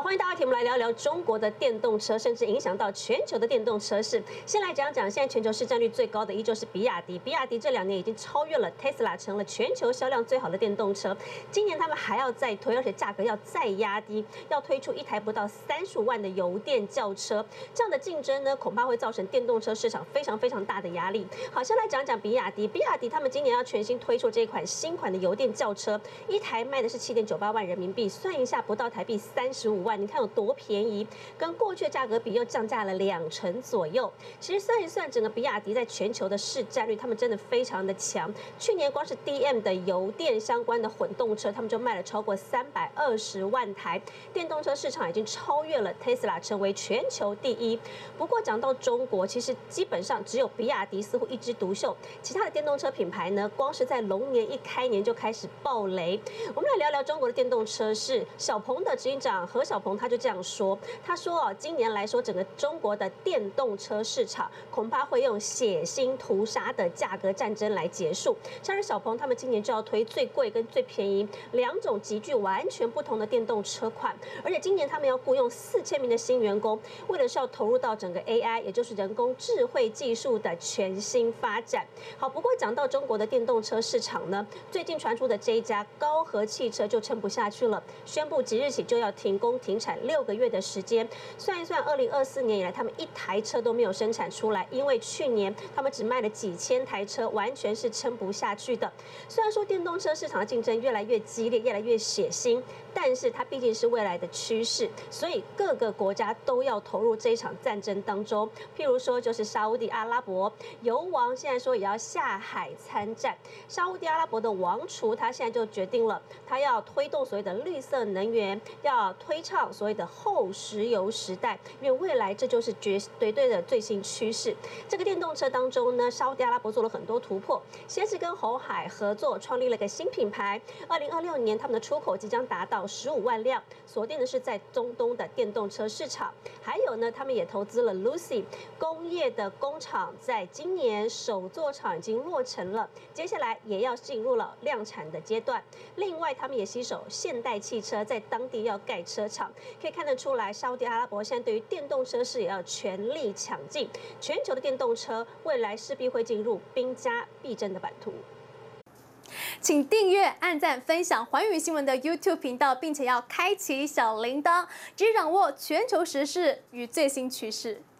欢迎大家听我们来聊聊中国的电动车，甚至影响到全球的电动车市。先来讲讲现在全球市占率最高的，依旧是比亚迪。比亚迪这2年已经超越了 Tesla， 成了全球销量最好的电动车。今年他们还要再推，而且价格要再压低，要推出一台不到35万的油电轿车。这样的竞争呢，恐怕会造成电动车市场非常大的压力。好，先来讲讲比亚迪。比亚迪他们今年要全新推出这一款新款的油电轿车，一台卖的是7.98万人民币，算一下不到台币35万。你看有多便宜，跟过去的价格比又降价了2成左右。其实算一算，整个比亚迪在全球的市占率，他们真的非常的强。去年光是 DM 的油电相关的混动车，他们就卖了超过320万台，电动车市场已经超越了 Tesla， 成为全球第一。不过讲到中国，其实基本上只有比亚迪似乎一枝独秀，其他的电动车品牌呢，光是在龙年一开年就开始爆雷。我们来聊聊中国的电动车市，小鹏的执行长何小鹏他就这样说，他说哦，今年来说，整个中国的电动车市场恐怕会用血腥屠杀的价格战争来结束。像是小鹏他们今年就要推最贵跟最便宜2种极具完全不同的电动车款，而且今年他们要雇佣4000名的新员工，为的是要投入到整个 AI， 也就是人工智慧技术的全新发展。好，不过讲到中国的电动车市场呢，最近传出的这一家高和汽车就撑不下去了，宣布即日起就要停工停产6个月的时间。算一算，2024年以来，他们一台车都没有生产出来，因为去年他们只卖了几千台车，完全是撑不下去的。虽然说电动车市场的竞争越来越激烈，越来越血腥，但是它毕竟是未来的趋势，所以各个国家都要投入这一场战争当中。譬如说，就是沙烏地阿拉伯油王现在说也要下海参战。沙烏地阿拉伯的王储他现在就决定了，他要推动所谓的绿色能源，要推倡所谓的后石油时代，因为未来这就是绝对的最新趋势。这个电动车当中呢，沙烏地阿拉伯做了很多突破，先是跟鸿海合作创立了个新品牌，2026年他们的出口即将达到15万辆，锁定的是在中东的电动车市场。还有呢，他们也投资了 Lucy 工业的工厂，在今年首座厂已经落成了，接下来也要进入了量产的阶段。另外，他们也携手现代汽车，在当地要盖车厂，可以看得出来，沙烏地阿拉伯现在对于电动车市也要全力抢进。全球的电动车未来势必会进入兵家必争的版图。 请订阅、按赞、分享寰宇新闻的 YouTube 频道，并且要开启小铃铛，直接掌握全球时事与最新趋势。